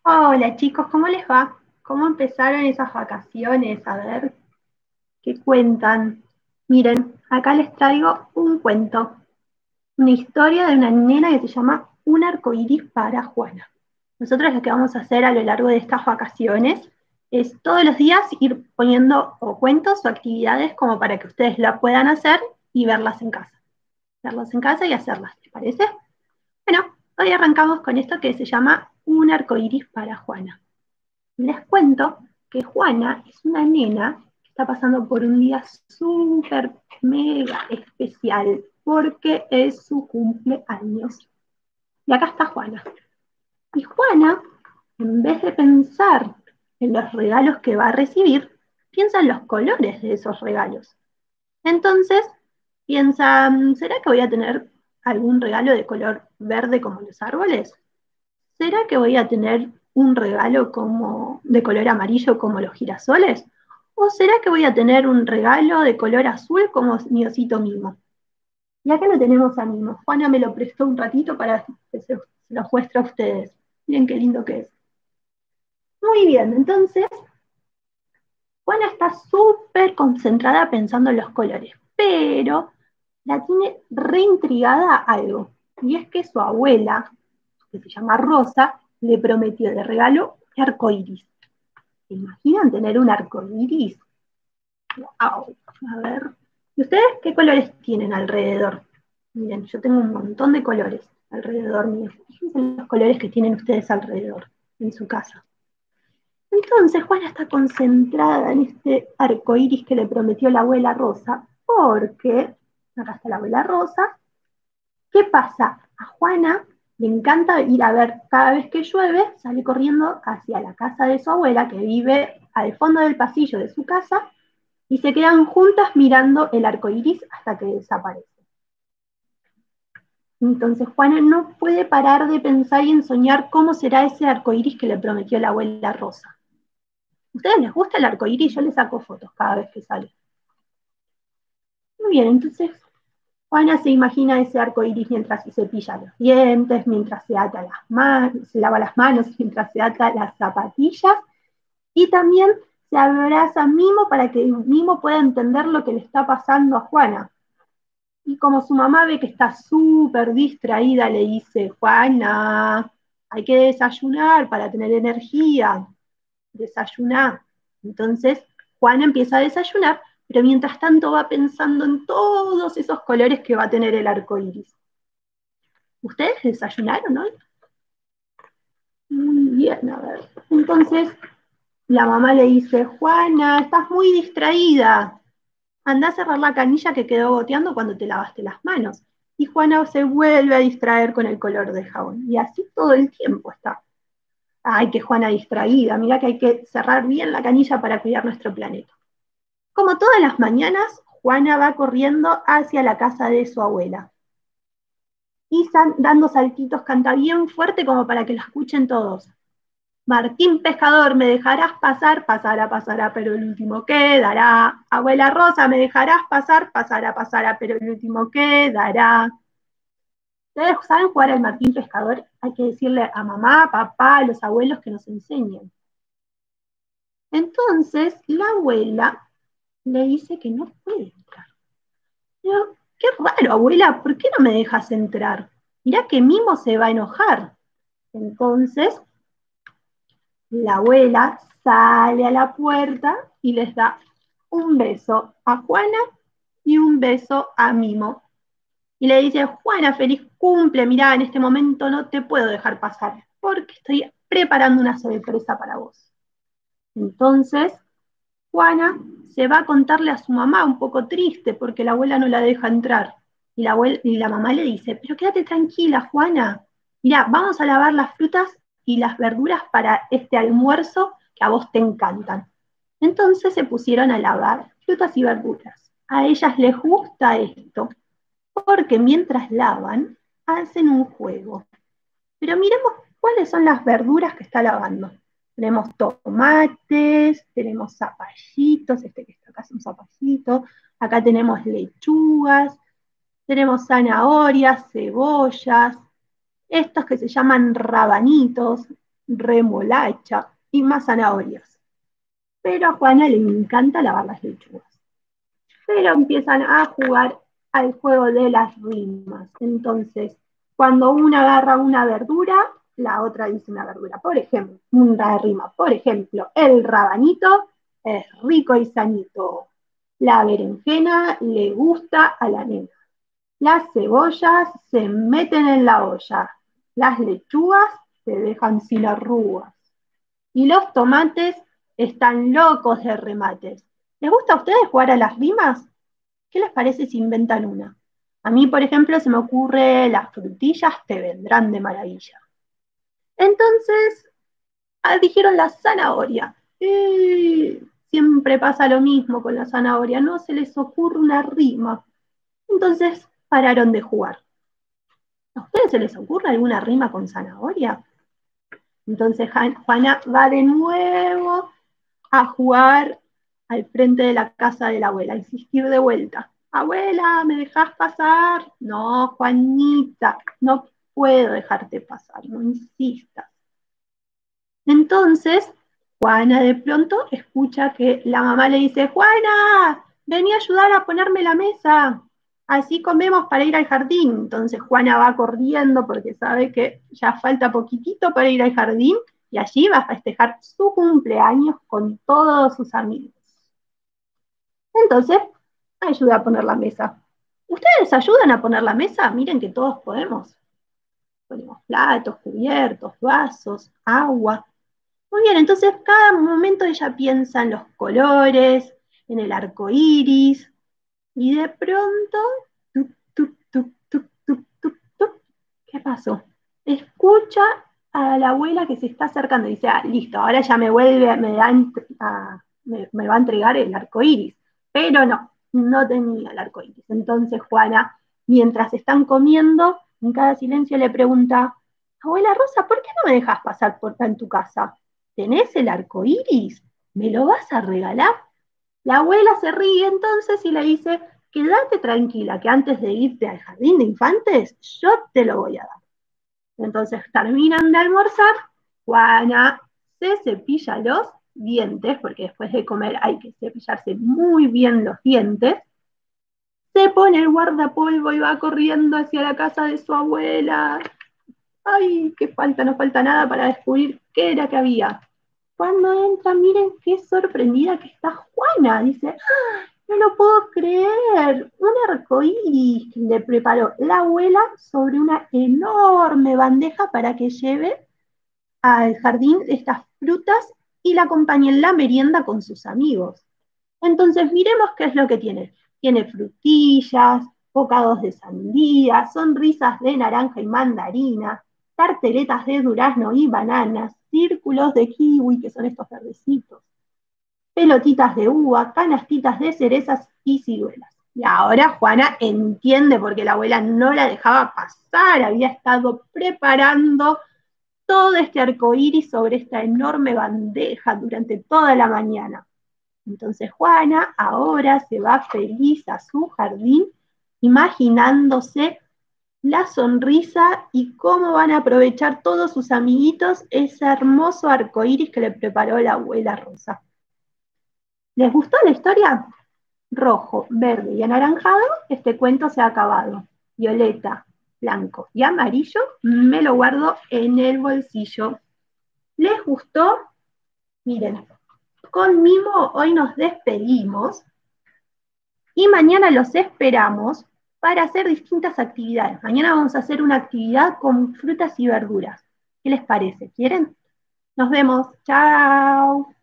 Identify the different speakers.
Speaker 1: Hola chicos, ¿cómo les va? ¿Cómo empezaron esas vacaciones? A ver, ¿qué cuentan? Miren, acá les traigo un cuento, una historia de una nena que se llama Un arcoíris para Juana. Nosotros lo que vamos a hacer a lo largo de estas vacaciones es todos los días ir poniendo o cuentos o actividades como para que ustedes la puedan hacer y verlas en casa. Verlas en casa y hacerlas, ¿les parece? Bueno, hoy arrancamos con esto que se llama Un arcoíris para Juana. Les cuento que Juana es una nena que está pasando por un día súper, mega especial porque es su cumpleaños. Y acá está Juana. Y Juana, en vez de pensar en los regalos que va a recibir, piensa en los colores de esos regalos. Entonces, piensa, ¿será que voy a tener algún regalo de color verde como los árboles? ¿Será que voy a tener un regalo como de color amarillo como los girasoles? ¿O será que voy a tener un regalo de color azul como mi osito Mimo? Y acá lo tenemos a Mimo. Juana me lo prestó un ratito para que se los muestre a ustedes. Miren qué lindo que es. Muy bien, entonces Juana está súper concentrada pensando en los colores, pero la tiene reintrigada algo. Y es que su abuela, que se llama Rosa, le prometió de regalo un arcoíris. ¿Se imaginan tener un arcoíris? ¡Wow! A ver. ¿Y ustedes qué colores tienen alrededor? Miren, yo tengo un montón de colores alrededor mío. Fíjense los colores que tienen ustedes alrededor en su casa. Entonces Juana está concentrada en este arcoíris que le prometió la abuela Rosa, porque acá está la abuela Rosa. ¿Qué pasa? A Juana le encanta ir a ver cada vez que llueve, sale corriendo hacia la casa de su abuela, que vive al fondo del pasillo de su casa, y se quedan juntas mirando el arco iris hasta que desaparece. Entonces Juana no puede parar de pensar y en soñar cómo será ese arco iris que le prometió la abuela Rosa. ¿A ustedes les gusta el arco iris? Yo les saco fotos cada vez que sale. Muy bien, entonces Juana se imagina ese arco iris mientras se cepilla los dientes, mientras se ata las manos, se lava las manos, mientras se ata las zapatillas y también se abraza a Mimo para que Mimo pueda entender lo que le está pasando a Juana. Y como su mamá ve que está súper distraída, le dice, Juana, hay que desayunar para tener energía, desayunar. Entonces Juana empieza a desayunar, pero mientras tanto va pensando en todos esos colores que va a tener el arco iris. ¿Ustedes desayunaron hoy? Muy bien, a ver. Entonces la mamá le dice, Juana, estás muy distraída. Andá a cerrar la canilla que quedó goteando cuando te lavaste las manos. Y Juana se vuelve a distraer con el color del jabón. Y así todo el tiempo está. Ay, qué Juana distraída. Mira que hay que cerrar bien la canilla para cuidar nuestro planeta. Como todas las mañanas, Juana va corriendo hacia la casa de su abuela. Y dando saltitos canta bien fuerte como para que la escuchen todos. Martín Pescador, ¿me dejarás pasar? Pasará, pasará, pero el último quedará. Abuela Rosa, ¿me dejarás pasar? Pasará, pasará, pero el último quedará. ¿Ustedes saben jugar al Martín Pescador? Hay que decirle a mamá, papá, a los abuelos que nos enseñen. Entonces, la abuela le dice que no puede entrar. Pero, qué raro, abuela, ¿por qué no me dejas entrar? Mirá que Mimo se va a enojar. Entonces, la abuela sale a la puerta y les da un beso a Juana y un beso a Mimo. Y le dice, Juana, feliz cumple, mirá, en este momento no te puedo dejar pasar porque estoy preparando una sorpresa para vos. Entonces, Juana se va a contarle a su mamá un poco triste porque la abuela no la deja entrar. Y la mamá le dice, pero quédate tranquila, Juana. Mirá, vamos a lavar las frutas y las verduras para este almuerzo que a vos te encantan. Entonces se pusieron a lavar frutas y verduras. A ellas les gusta esto, porque mientras lavan, hacen un juego. Pero miremos cuáles son las verduras que está lavando. Tenemos tomates, tenemos zapallitos, este que está acá es un zapallito, acá tenemos lechugas, tenemos zanahorias, cebollas, estos que se llaman rabanitos, remolacha y más zanahorias. Pero a Juana le encanta lavar las lechugas. Pero empiezan a jugar al juego de las rimas. Entonces, cuando una agarra una verdura, la otra dice una verdura. Por ejemplo, una rima. Por ejemplo, el rabanito es rico y sanito. La berenjena le gusta a la nena. Las cebollas se meten en la olla. Las lechugas se dejan sin arrugas. Y los tomates están locos de remates. ¿Les gusta a ustedes jugar a las rimas? ¿Qué les parece si inventan una? A mí, por ejemplo, se me ocurre las frutillas te vendrán de maravilla. Entonces, dijeron la zanahoria. Siempre pasa lo mismo con la zanahoria, no se les ocurre una rima. Entonces, pararon de jugar. ¿A ustedes se les ocurre alguna rima con zanahoria? Entonces, Juana va de nuevo a jugar al frente de la casa de la abuela, a insistir de vuelta. Abuela, ¿me dejas pasar? No, Juanita, no puedo dejarte pasar, no insistas. Entonces, Juana de pronto escucha que la mamá le dice, Juana, vení a ayudar a ponerme la mesa, así comemos para ir al jardín. Entonces Juana va corriendo porque sabe que ya falta poquitito para ir al jardín y allí va a festejar su cumpleaños con todos sus amigos. Entonces, ayuda a poner la mesa. ¿Ustedes ayudan a poner la mesa? Miren que todos podemos. Ponemos platos, cubiertos, vasos, agua. Muy bien, entonces cada momento ella piensa en los colores, en el arco iris, y de pronto, tuc, tuc, tuc, tuc, tuc, tuc, tuc, ¿qué pasó? Escucha a la abuela que se está acercando y dice, listo, ahora ya me vuelve, me va a entregar el arco iris. Pero no, no tenía el arco iris. Entonces Juana, mientras están comiendo, en cada silencio le pregunta, abuela Rosa, ¿por qué no me dejas pasar por en tu casa? ¿Tenés el arco iris? ¿Me lo vas a regalar? La abuela se ríe entonces y le dice, quédate tranquila, que antes de irte al jardín de infantes, yo te lo voy a dar. Entonces terminan de almorzar, Juana se cepilla los dientes, porque después de comer hay que cepillarse muy bien los dientes, se pone el guardapolvo y va corriendo hacia la casa de su abuela. Ay, qué falta, no falta nada para descubrir qué era que había. Cuando entra, miren qué sorprendida que está Juana. Dice, no lo puedo creer, un arcoíris le preparó la abuela sobre una enorme bandeja para que lleve al jardín estas frutas y la acompañe en la merienda con sus amigos. Entonces miremos qué es lo que tiene. Tiene frutillas, bocados de sandía, sonrisas de naranja y mandarina, tarteletas de durazno y bananas, círculos de kiwi, que son estos verdecitos, pelotitas de uva, canastitas de cerezas y ciruelas. Y ahora Juana entiende por qué la abuela no la dejaba pasar, había estado preparando todo este arco iris sobre esta enorme bandeja durante toda la mañana. Entonces Juana ahora se va feliz a su jardín, imaginándose la sonrisa y cómo van a aprovechar todos sus amiguitos ese hermoso arco iris que le preparó la abuela Rosa. ¿Les gustó la historia? Rojo, verde y anaranjado, este cuento se ha acabado. Violeta, blanco y amarillo, me lo guardo en el bolsillo. ¿Les gustó? Miren, con Mimo hoy nos despedimos y mañana los esperamos para hacer distintas actividades. Mañana vamos a hacer una actividad con frutas y verduras. ¿Qué les parece? ¿Quieren? Nos vemos. Chao.